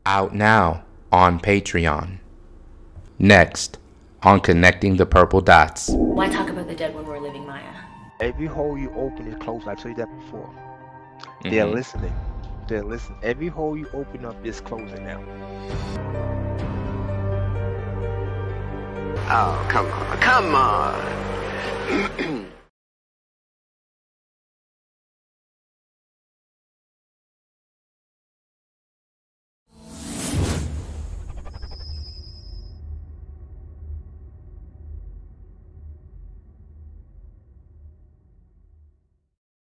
Out now on Patreon. Next on Connecting the Purple Dots. Why talk about the dead when we're living, Maya? Every hole you open is closed. I've told you that before. They're listening. They're listening. Every hole you open up is closing now. Oh, come on. Come on.